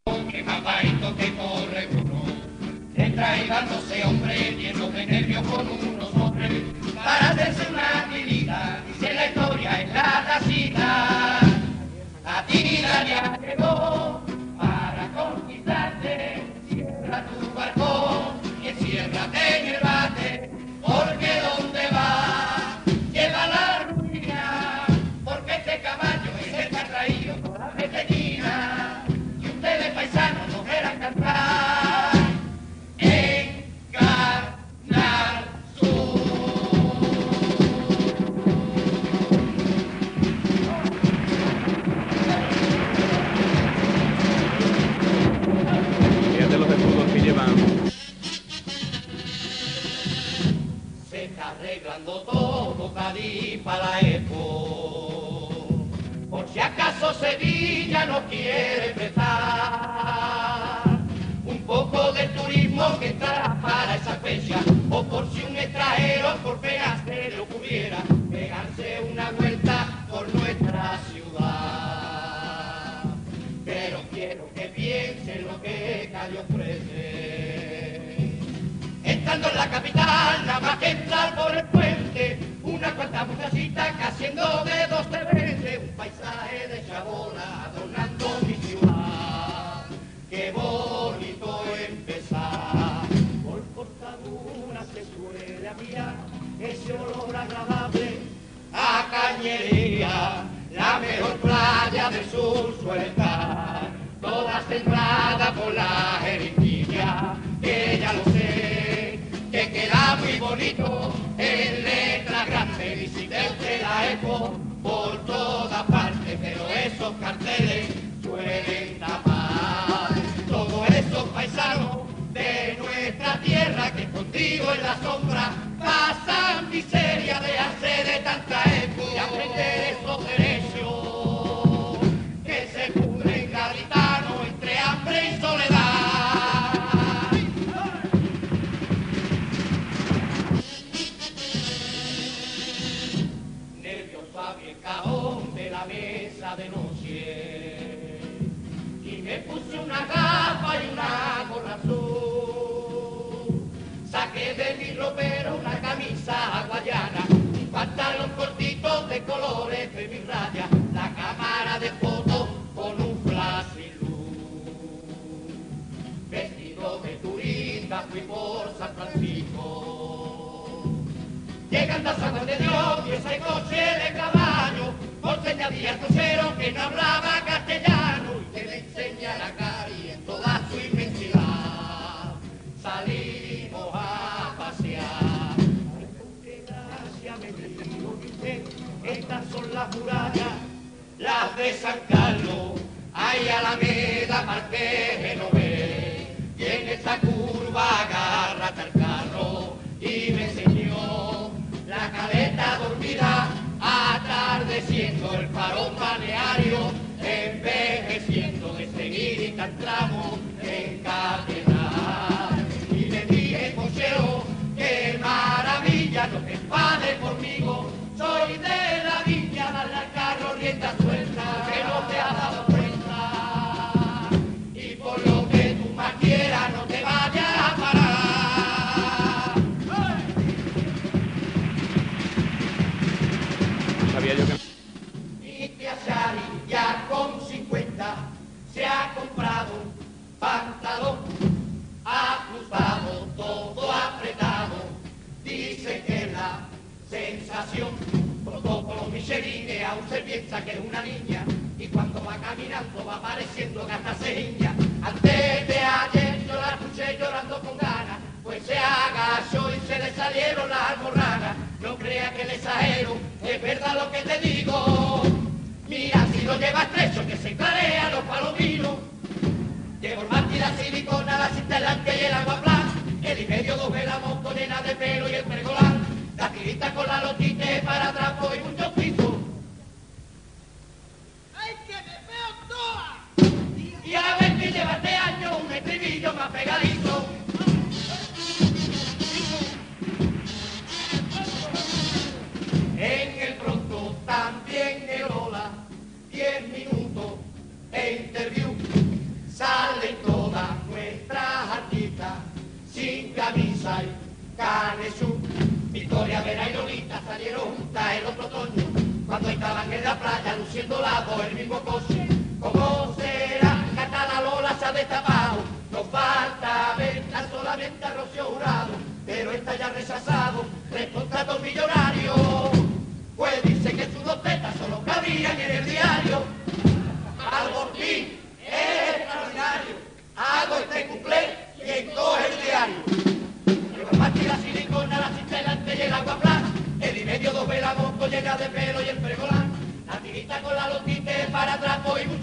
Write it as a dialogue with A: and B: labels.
A: Que papaito que corre uno, entra y dándose hombre, lleno de nervios con unos hombres, para hacerse una tirita, dice la historia en la tacita. La tira ya llegó para conquistarte, cierra tu balcón y enciérrate en el bate, porque donde va lleva la ruina, porque este caballo es el que ha traído toda la pequeñina, y ustedes paisanos no verán cantar en Canal Sur.
B: Fíjate los escudos que llevan.
A: Se está arreglando todo Cádiz para la Expo. Por si acaso Sevilla no quiere prestar un poco de turismo que entrará para esa fecha, o por si un extranjero por pena se le ocurriera pegarse una vuelta por nuestra ciudad. Pero quiero que piensen lo que Cádiz ofrece. Estando en la capital, nada más que entrar por el puente, una cuanta muchachita que haciendo dedos te vende un paisaje de chabola adornando mi ciudad. Qué bonito empezar, por Cortadura se suele a mirar ese olor agradable a cañería, la mejor playa del sur suele estar, toda centrada por la Jeriquilla, que ya lo sé, que queda muy bonito en letra grande, visite usted la Expo por todas partes, pero esos carteles suelen tapar todos esos paisanos de nuestra tierra que contigo en la sombra pasan miseria de hacer de tanta Expo y aprender esos derechos que se pudren gaditanos entre hambre y soledad. Nerviosa vi el cajón de la mesa de noche y me puse una gafa y una gorra azul. Saqué de mi ropero una camisa hawaiana, un pantalón cortito de colores de mi raya, la cámara de fotos con un flash y luz. Vestido de turista fui por San Francisco, llegando a San Juan de Dios y ese coche de caballo, por señalía al cochero que no hablaba castellano y que le enseñara Cari en toda su inmensidad. Salimos a pasear, qué gracia me dijo usted, estas son las murallas, las de San Carlos, hay Alameda, Marqués, Genovés, y en esta curva agárrate al carro y me enseñó la caleta dormida, atardeciendo el farol balneario, envejeciendo de seguir y entramos en catedral. Y le dije, cochero, qué maravilla, no te enfades conmigo, soy de la viña, dale al carro rienda suelta, que no te has dado cuenta, y por lo que tú más quieras no te vayas a parar.
B: Sabía yo que...
A: Y que a Shari ya con 50 se ha comprado pantalón ajustado, todo apretado, dice que es la sensación, protocolo Michelin, aún se piensa que es una niña, y cuando va caminando va pareciendo que hasta se hincha. Antes de ayer yo la escuché llorando con ganas, pues se agachó y se le salieron las almorranas. No crea que le exagero, es verdad lo que te digo. Mira si lo lleva estrecho que se clarea los palominos. Llevo el mártir, la silicona, la cinta delante y el agua plan, el y medio doble la montonera de pelo y el pergolán, la tirita con la lotite para trapo y muchos pisos.
C: ¡Ay, que me veo toda!
A: Y a ver que lleva este año un estribillo más pegadizo. En el pronto también el hola, 10 minutos, e interview, sale Sai, Canesú, Victoria, Vera y Lolita salieron juntas el otro otoño, cuando estaban en la playa luciendo las dos el mismo coche. ¿Cómo será que hasta la Lola se ha destapado? Nos falta ver tan solamente a Rocío Jurado, pero está ya rechazado el contrato millonario. Pues dice que sus dos tetas son los que habían en el diario. Al Bortín es extraordinario, hago este cuplé y encoge el diario. Lleva más que la silicona, la cincelante y el agua plana, el y medio dos velamonco llena de pelo y el fregolán, la tirita con la lotite para trapo y